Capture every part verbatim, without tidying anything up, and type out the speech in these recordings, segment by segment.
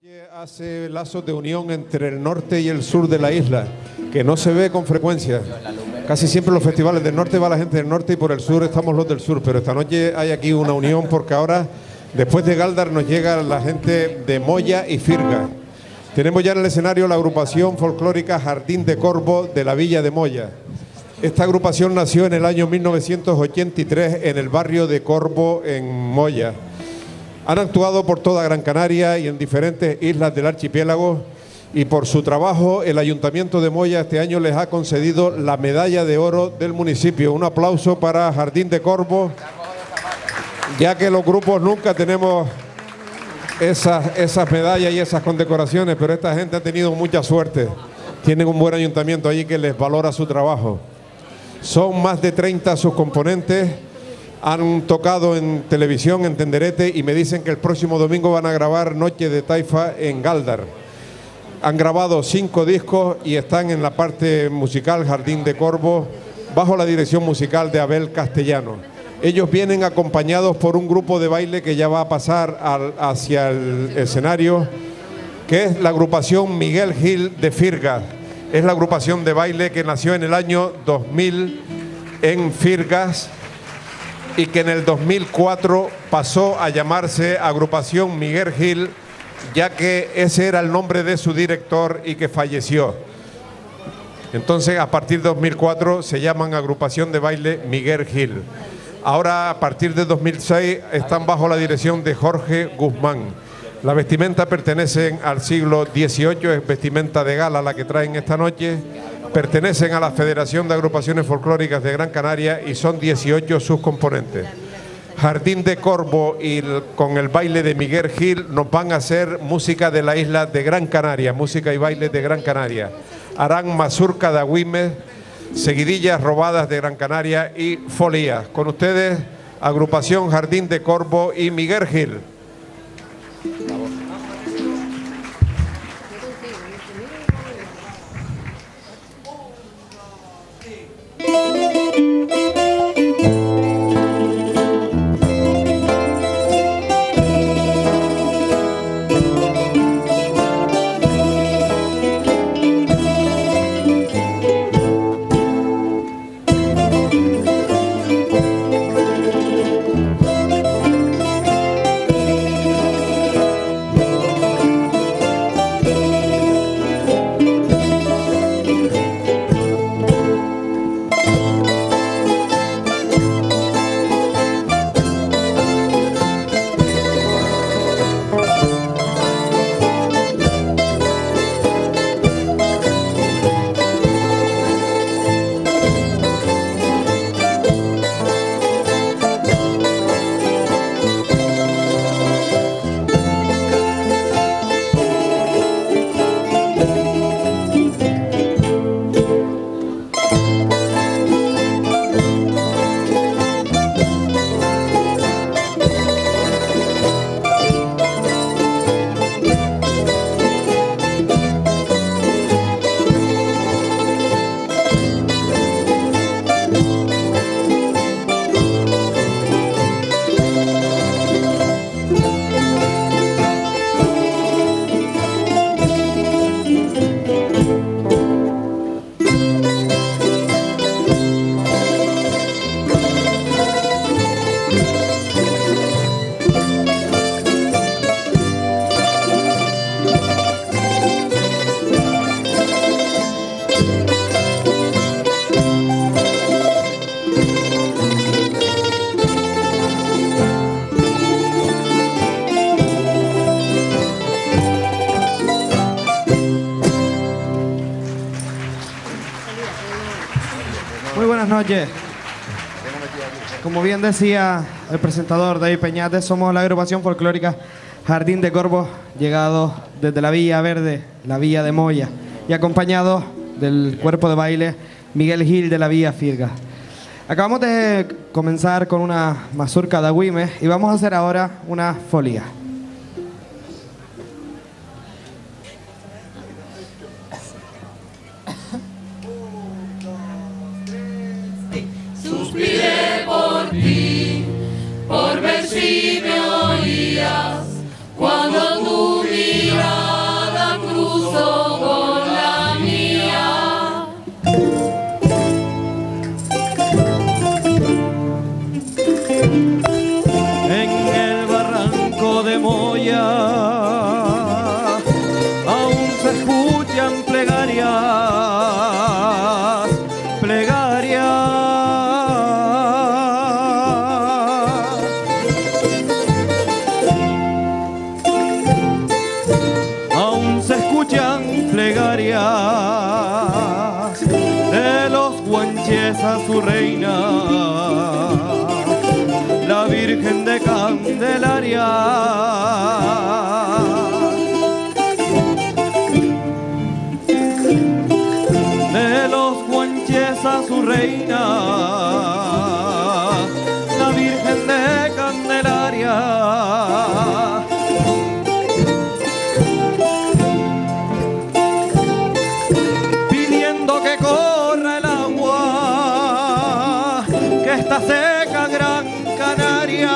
Hace lazos de unión entre el norte y el sur de la isla, que no se ve con frecuencia. Casi siempre los festivales del norte va la gente del norte y por el sur estamos los del sur, pero esta noche hay aquí una unión porque ahora, después de Galdar, nos llega la gente de Moya y Firga. Tenemos ya en el escenario la agrupación folclórica Jardín de Corvo de la Villa de Moya. Esta agrupación nació en el año mil novecientos ochenta y tres en el barrio de Corvo, en Moya. Han actuado por toda Gran Canaria y en diferentes islas del archipiélago, y por su trabajo el Ayuntamiento de Moya este año les ha concedido la medalla de oro del municipio. Un aplauso para Jardín de Corvo, ya que los grupos nunca tenemos esas, esas medallas y esas condecoraciones, pero esta gente ha tenido mucha suerte. Tienen un buen ayuntamiento allí que les valora su trabajo. Son más de treinta sus componentes. Han tocado en televisión, en Tenderete, y me dicen que el próximo domingo van a grabar Noche de Taifa en Galdar. Han grabado cinco discos y están en la parte musical Jardín de Corvo, bajo la dirección musical de Abel Castellano. Ellos vienen acompañados por un grupo de baile que ya va a pasar al, hacia el escenario, que es la agrupación Miguel Gil de Firgas. Es la agrupación de baile que nació en el año dos mil en Firgas, y que en el dos mil cuatro pasó a llamarse Agrupación Miguel Gil, ya que ese era el nombre de su director y que falleció. Entonces, a partir de dos mil cuatro se llaman Agrupación de Baile Miguel Gil. Ahora, a partir de dos mil seis, están bajo la dirección de Jorge Guzmán. La vestimenta pertenece al siglo dieciocho, es vestimenta de gala la que traen esta noche. Pertenecen a la Federación de Agrupaciones Folclóricas de Gran Canaria y son dieciocho sus componentes. Jardín de Corvo y el, con el baile de Miguel Gil nos van a hacer música de la isla de Gran Canaria, música y baile de Gran Canaria. Harán mazurca de Agüimes, seguidillas robadas de Gran Canaria y folías. Con ustedes, agrupación Jardín de Corvo y Miguel Gil. Noches. Como bien decía el presentador David Peñate, somos la agrupación folclórica Jardín de Corvo, llegados desde la Villa Verde, la Villa de Moya, y acompañados del cuerpo de baile Miguel Gil de la Villa Firga. Acabamos de comenzar con una mazurca de Agüimes y vamos a hacer ahora una folía. Suspiré por ti, por ver si me oías, cuando tú miras. confiesa a su reina, la Virgen de Candelaria. De los Guanches a su reina, la Virgen de Candelaria. Pidiendo que corra el agua, que está seca Gran Canaria.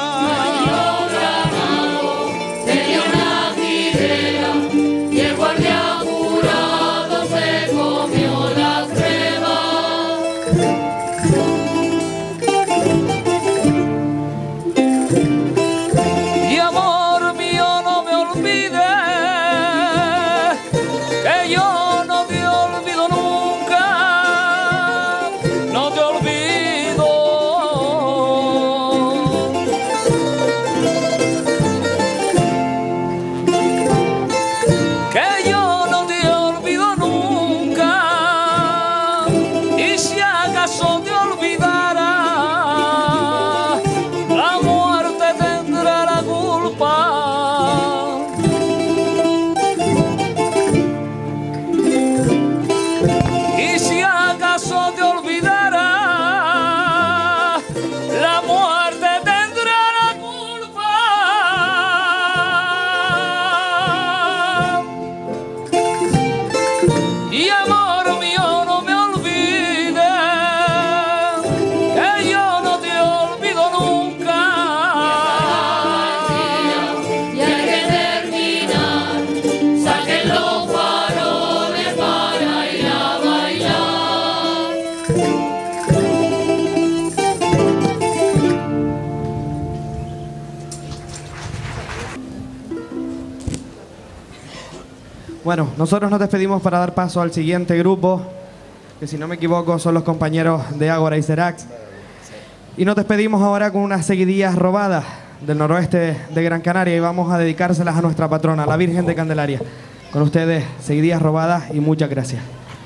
Bueno, nosotros nos despedimos para dar paso al siguiente grupo, que si no me equivoco son los compañeros de Ágora y Serax. Y nos despedimos ahora con unas seguidillas robadas del noroeste de Gran Canaria y vamos a dedicárselas a nuestra patrona, la Virgen de Candelaria. Con ustedes, seguidillas robadas y muchas gracias.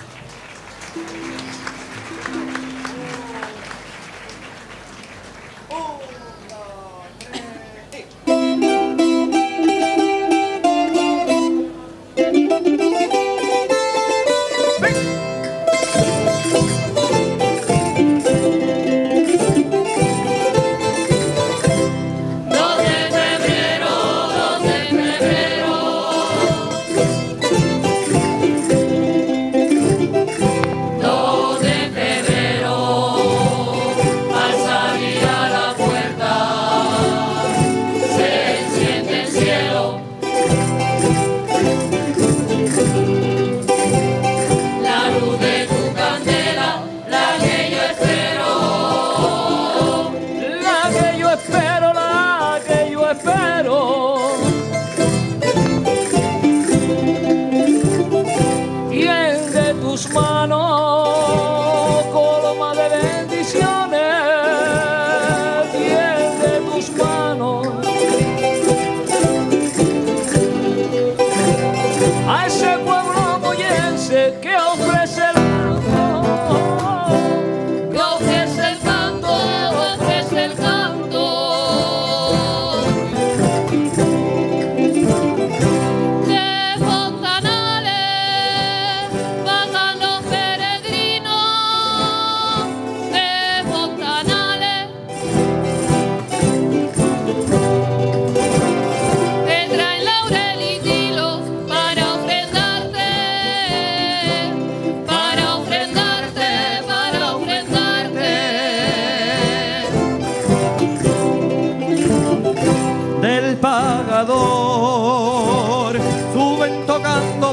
Suben tocando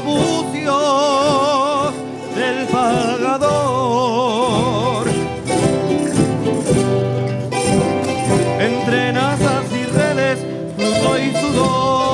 bucios del pagador. Entre nazas y redes, fruto y sudor.